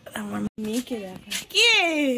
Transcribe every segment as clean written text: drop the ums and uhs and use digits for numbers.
আমার মেয়েকে দেখা কে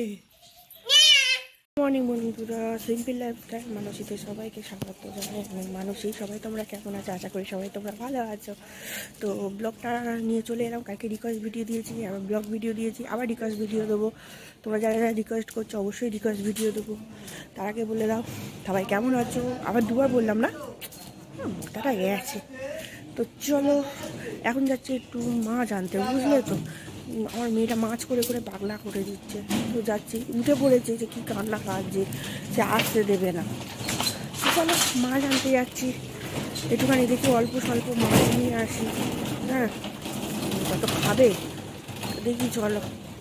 মর্নিং বন্ধুরা, সিম্পল লাইফস্টাইল মানসীতে সবাইকে স্বাগত জানাই। মানসী, সবাই তোমরা কেমন আছো? আশা করি সবাই তোমরা ভালো আছো। তো ব্লগটা নিয়ে চলে এলাম। কালকে রিকোয়েস্ট ভিডিও দিয়েছি, আবার ব্লগ ভিডিও দিয়েছি, আবার রিকোয়েস্ট ভিডিও দেবো। তোমরা যারা যারা রিকোয়েস্ট করছো অবশ্যই রিকোয়েস্ট ভিডিও দেবো। তার আগে বলে দাও সবাই কেমন আছো। আবার দুবার বললাম না, তারা গেছে। তো চলো এখন যাচ্ছে একটু মাছ আনতে, বুঝলে তো। আমার মেয়েটা মাছ করে করে পাগলা করে দিচ্ছে। তো যাচ্ছি, উঠে পড়েছে যে কী কান্না কাঁদছে, সে আসতে দেবে না। চলো মাছ আনতে যাচ্ছি, একটুখানি দেখি অল্প স্বল্প মাছ নিয়ে আসি। হ্যাঁ, কত খাবে দেখি। চলো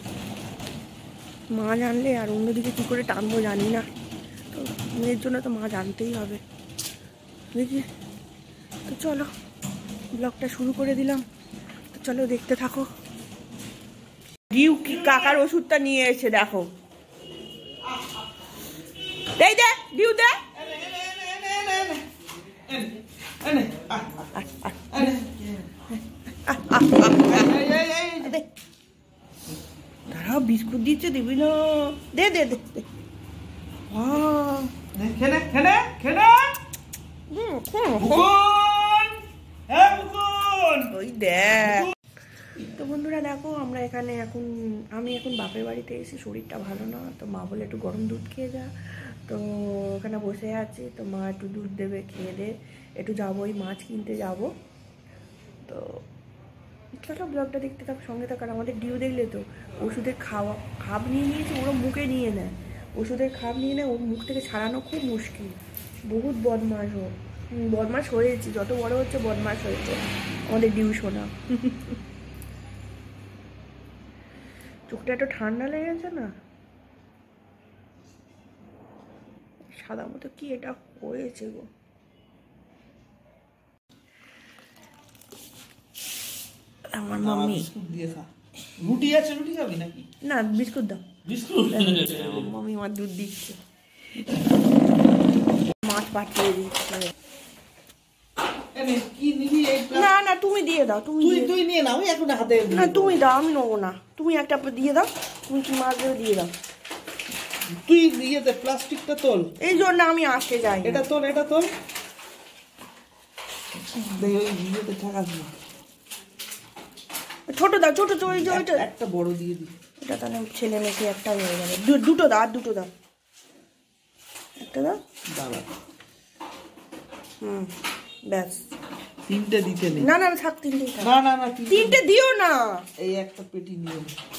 মাছ আনলে আর অন্যদিকে কী করে টানবো জানি না, তো মেয়ের জন্য তো মাছ আনতেই হবে দেখি। তো চলো ব্লগটা শুরু করে দিলাম। তো চলো দেখতে থাকো। ডিউ কি কাকার ওষুধটা নিয়ে এসে দেখো, এই দে ডিউ দে। দাঁড়াও, বিস্কুট দিচ্ছে, দিবি না? দে দে দে। ওই দেখ। তো বন্ধুরা দেখো, আমরা এখানে আমি এখন বাপের বাড়িতে এসে, শরীরটা ভালো না। তো মা বলে একটু গরম দুধ খেয়ে যা। তো ওখানে বসে আছি, তো মা একটু দুধ দেবে, খেয়ে দে। একটু যাবো, ওই মাছ কিনতে যাব। তো চলো ব্লগটা দেখতে থাকো, সঙ্গে থাকার। আমাদের ডিউ দেখলে তো ওষুধের খাপ নিয়ে নিয়েছে, ওরা মুখে নিয়ে নেয়। ওষুধের খাপ নিয়ে নেয়, ওর মুখ থেকে ছাড়ানো খুব মুশকিল। বহুত বদমাশ ও, বদমাশ হয়েছে, যত বড় হচ্ছে বদমাশ হয়েছে আমাদের ডিউ সোনা। চোখটা একটু ঠান্ডা লেগেছে না, সাদা মতো কি এটা হয়েছে গো। আমার মাম্মি রুটি আছে, রুটি খাবি নাকি? না, বিস্কুট দাও। বিস্কুট মাম্মি আমার দুধ দিচ্ছে, মাছ পাঠিয়ে দিচ্ছে। না না, তুমি দিয়ে দাও। তুই নিয়ে নাও এখন হাতে। না তুমি দাও, আমি নেবো না। তুমি একটা দিয়ে দাও, তুমি কি মাছ দিয়ে দাও। তুই দিয়ে দে, প্লাস্টিকটা তোল। এই জন্য আমি আসতে যাই। এটা তোল, এটা তোল। ছোট দাও, ছোট একটা বড় দিয়ে দি। এটা তাহলে ছেলে মেয়েকে একটা হয়ে যাবে। দুটো দাও, আর দুটো দাও, একটা দাও। দাঁড়া, ব্যাস। তিনটে দিতে নেই। না না থাক, তিনটেই থাক। না না না, তিনটে দিও না। এই একটা পেটি নিয়ে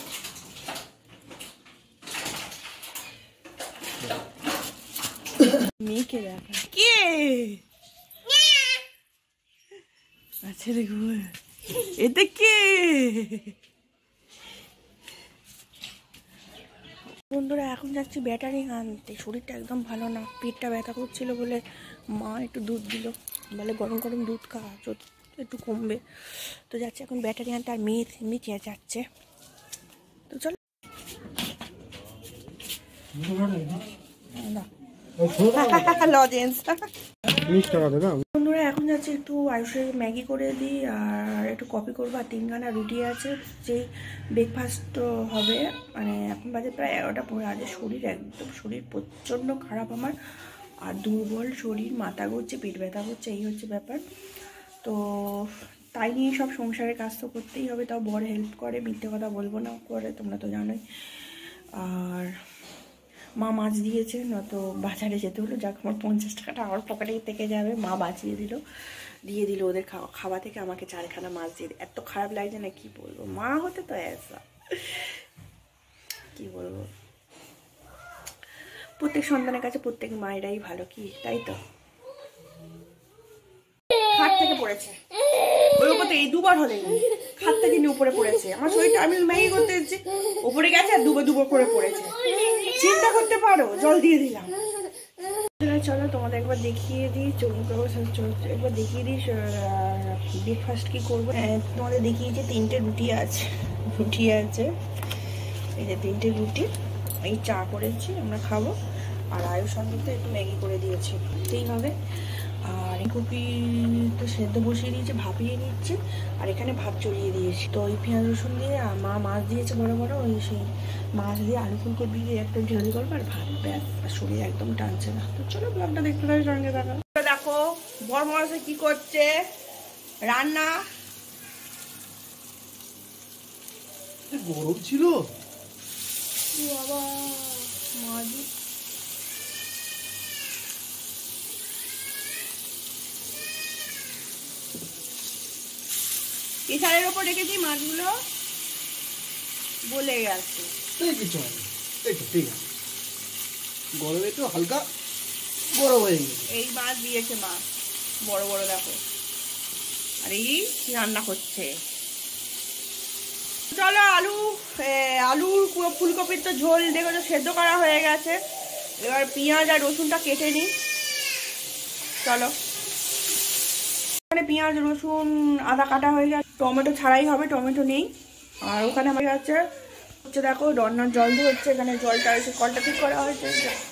মেয়েকে দেখা কে আচ্ছা দেখো, এতে কে? বন্ধুরা এখন যাচ্ছি ব্যাটারি আনতে। শরীরটা একদম ভালো না, পেটটা ব্যথা করছিল বলে মা একটু দুধ দিল, বলে গরম গরম দুধ খা, একটু কমবে। তো যাচ্ছে এখন ব্যাটারি আনতে, আর মেয়ে চেঁচাচ্ছে। তো চলো লজেন্স। বন্ধুরা এখন যাচ্ছি একটু আয়ুষের ম্যাগি করে দিই, আর একটু কফি করবো, আর 3খানা রুটি আছে, যেই ব্রেকফাস্ট হবে। মানে এখন বাজে প্রায় 11টা পরে। আজ শরীর প্রচণ্ড খারাপ আমার, আর দুর্বল শরীর, মাথা ঘুরছে, পেট ব্যথা করছে, এই হচ্ছে ব্যাপার। তো তাই নিয়ে সব সংসারের কাজ তো করতেই হবে, তাও বড় হেল্প করে, মিথ্যে কথা বলবো না, করে, তোমরা তো জানোই। আর মা মাছ দিয়েছে, নয়তো বাজারে যেতে হলো। যাক, আমার 50 টাকাটা আমার পকেটেই থেকে যাবে। মা বাঁচিয়ে দিয়ে দিল ওদের খাওয়া থেকে আমাকে 4খানা মাছ দিয়ে। এত খারাপ লাগছে না, কি বলবো। মা হতে তো এসা, কি বলবো। প্রত্যেক সন্তানের কাছে প্রত্যেক মায়েরাই ভালো, কি তাই তো। খাট থেকে পড়েছে, ওই উপরে এই দুবার হলে খাট থেকে নিয়ে উপরে পড়েছে। আমার শরীরটা, আমি ম্যাগি করতে এসেছি, উপরে গেছে আর দুবার করে পড়েছে। চিন্তা করতে পারো, জল দিয়ে দিলাম। চলো তোমাদের একবার দেখিয়ে দিই, একবার দেখিয়ে দিই ব্রেকফাস্ট কি করবো। তোমাদের দেখিয়েছি 3টে রুটি আছে, এই যে 3টে রুটি, এই চা করেছি, আমরা খাবো। আর আয়ুষ সঙ্গে একটু ম্যাগি করে দিয়েছি, এইভাবে। আর এই কপি তো সেদ্ধ বসিয়ে দিয়েছে, ভাপিয়ে নিচ্ছে। আর এখানে ভাত চড়িয়ে দিয়েছি। তো ওই পেঁয়াজ রসুন দিয়ে মা মাছ দিয়েছে বড় বড়, ওই সেই মাছ দিয়ে আলু ফুলকপি দিয়ে একদম ঝোল করবো আর ভাত ব্যাস। আর শরীর একদম টানছে না। তো চলো ব্লগটা দেখতে থাকি, সঙ্গে থাকো। দেখো বড় মশাই কি করছে, রান্না। গরম ছিল বাবা মাছ প্রেসারের ওপর রেখেছি, মাছগুলো বলে গেছে। কিছু হয় না, ঠিক আছে। গরমে একটু হালকা গরম হয়ে গেছে। এই মাছ দিয়েছে মা, বড় বড় দেখো। আর এই রান্না হচ্ছে। চলো আলু ফুলকপির তো ঝোল দেখো সেদ্ধ করা হয়ে গেছে। এবার পেঁয়াজ আর রসুনটা কেটে নিই। চলো, এখানে পেঁয়াজ রসুন আদা কাটা হয়ে গেছে, টমেটো ছাড়াই হবে, টমেটো নেই। আর ওখানে আমার কাছে হচ্ছে দেখো রান্নার জল দিয়ে হচ্ছে, এখানে জলটা এসে কলটা ঠিক করা হয়েছে,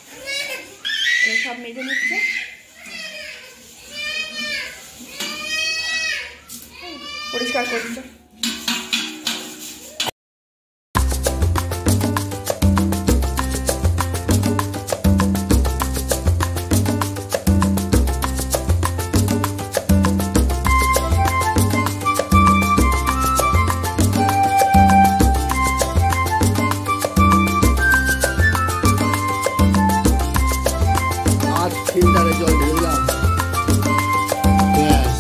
সব মেজে নিচ্ছে। পরিষ্কার করছে। ফিল্টারে জল ঢেলে দিলাম, ব্যাস।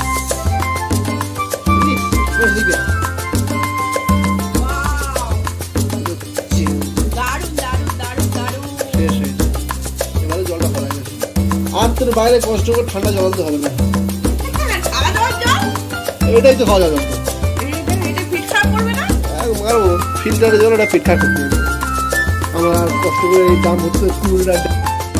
এবারে জলটা ফেলা গেছে। আর তোর বাইরে কষ্ট করে ঠান্ডা জল আনতে হবে না, এটাই তো খাওয়া যাবে। ফিল্টারে জল ওটা ফিট খারাপ করতে হবে। আমরা কষ্ট করে এই দাম হচ্ছে কুড়ি টাকা।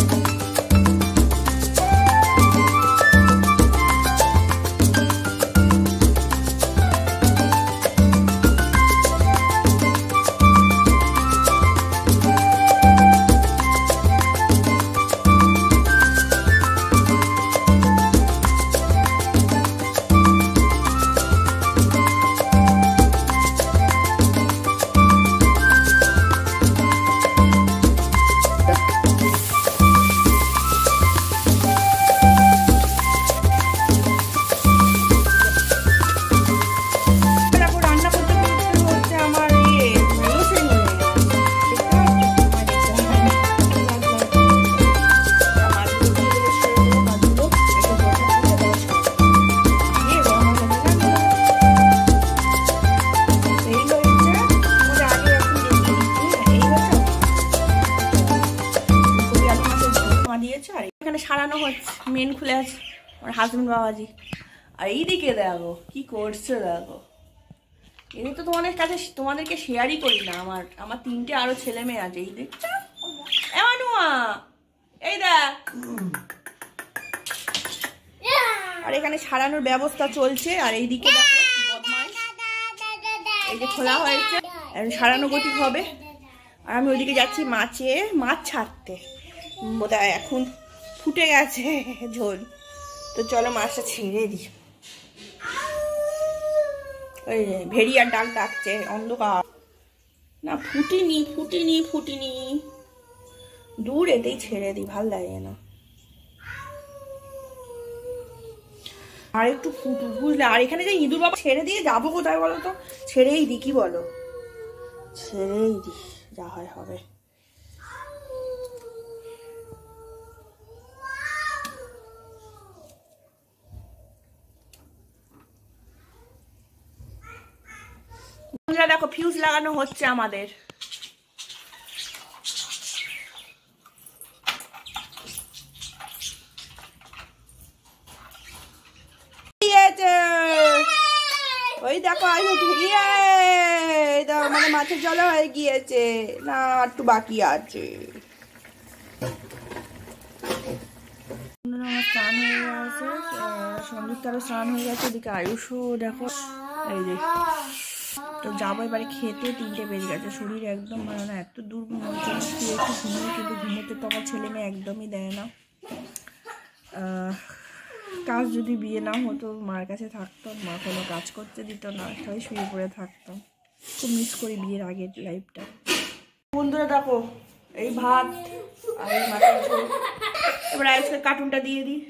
সারানো হচ্ছে, মেন খুলে আছে আমার হাজবেন্ড বাবাজি। আর এইদিকে দেখো কি করছে, দেখো এদিকে তো তোমাদেরকে শেয়ারই করি না। আমার তিনটে আরো ছেলে মেয়ে আছে, এই দেখছো এমানুয়া, এই দেখ। আর এখানে সারানোর ব্যবস্থা চলছে। আর এইদিকে দেখো বদমাইশ, এই যে খোলা হয়েছে, সারানো গতি হবে। আর আমি ওইদিকে যাচ্ছি মাছ ছাড়তে, বোধহয় এখন ফুটে গেছে ঝোল। তো চলো মাছটা ছেড়ে দিই। ওই ভেড়িয়ার ডাক ডাকছে, অন্ধকার না, ফুটিনি দূর, এতেই ছেড়ে দিই, ভাল লাগে না। আর একটু ফুটু বুঝলে। আর এখানে যে ইঁদুর বাবা, ছেড়ে দিয়ে যাবো কোথায় বলো তো? ছেড়েই দিই, কি বলো? ছেড়েই দিই, যা হয় হবে। দেখো ফিউজ লাগানো হচ্ছে আমাদের। ওই দেখো মানে মাছের জল হয়ে গিয়েছে না, একটু বাকি আছে। আমার স্নান হয়ে গেছে, সন্দীপটারও স্নান হয়ে গেছে। এদিকে আয়ুষও দেখো, এই যে তো যাবো এবারে খেতে। 3টে বেজে গেছে, শরীর একদম ভালো না, এত দূর একটু ঘুমিয়ে, কিন্তু ঘুমোতে তো আমার ছেলে মেয়ে একদমই দেয় না। কাজ যদি বিয়ে না হতো মার কাছে থাকতাম, মা কোনো কাজ করতে দিত না, সবাই শুয়ে পড়ে থাকতাম। খুব মিস করি বিয়ের আগের লাইফটা। বন্ধুরা দেখো এই ভাত আর এই মাছের ঝোল। এবার আজকে কার্টুনটা দিয়ে দিই।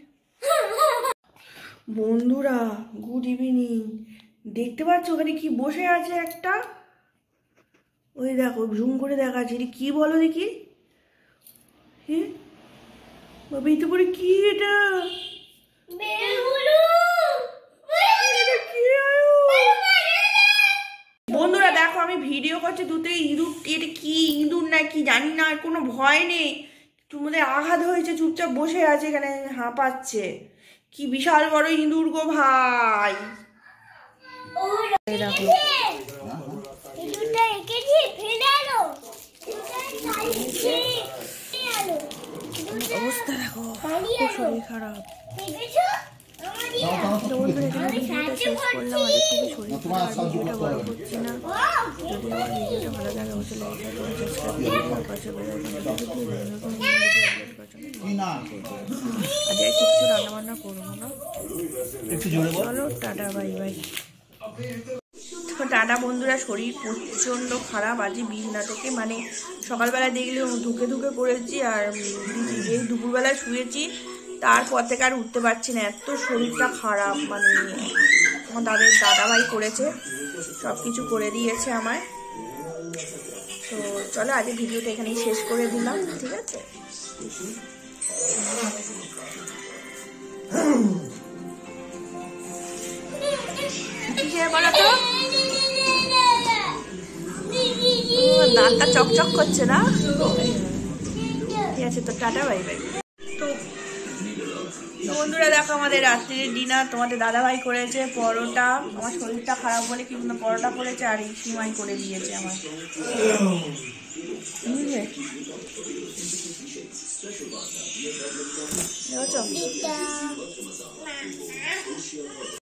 বন্ধুরা গুড ইভিনিং। দেখতে পাচ্ছ ওখানে কি বসে আছে একটা? ওই দেখো জুম করে দেখাচ্ছে। এটা কি বলো দেখি? হ্যাঁ বাবা এটা পরে কি? এটা বন্ধুরা দেখো আমি ভিডিও করছি দুটো ইঁদুর। এটা কি ইঁদুর না কি জানি না, কোনো ভয় নেই, তোমাদের আঘাত হয়েছে, চুপচাপ বসে আছে এখানে হাঁপাচ্ছে। কি বিশাল বড় ইঁদুর গো ভাই। দেখো অবস্থা, দেখো খুব শরীর খারাপ। বন্ধুরা এখানে ভিডিওটা শেষ করলাম। আর একটু শরীর খারাপ, ভিডিওটা বড় করছি না। যদি আমার ভিডিওটা ভালো লাগে অবশ্যই লাইক করে সাবস্ক্রাইব করে পাশে বেল আইকনটা দিয়ে দিন। নতুন ভিডিও আপলোড করার জন্য। আজ আর কিছু রান্নাবান্না করবো না। চলো টাটা বাই বাই। টাটা বন্ধুরা। শরীর প্রচণ্ড খারাপ আজকে বিছানা থেকে, মানে সকালবেলা দেখলে ধুকে ধুকে পড়েছি, আর এই দুপুরবেলা শুয়েছি, তারপর থেকে আর উঠতে পারছি না, এত শরীরটা খারাপ। মানে আমার দাদাভাই করেছে, সব কিছু করে দিয়েছে আমায়। তো চলো আজকে ভিডিওটা এখানেই শেষ করে দিলাম, ঠিক আছে? বলো তো, দাঁতটা চকচক করছে না? ঠিক আছে তো টাটা বাই বাই। তো বন্ধুরা দেখো আমাদের রাত্রির ডিনার তোমাদের দাদাভাই করেছে পরোটা। আমার শরীরটা খারাপ বলে কিন্তু পরোটা করেছে, আর এই সিমাই করে দিয়েছে আমার, বুঝলে?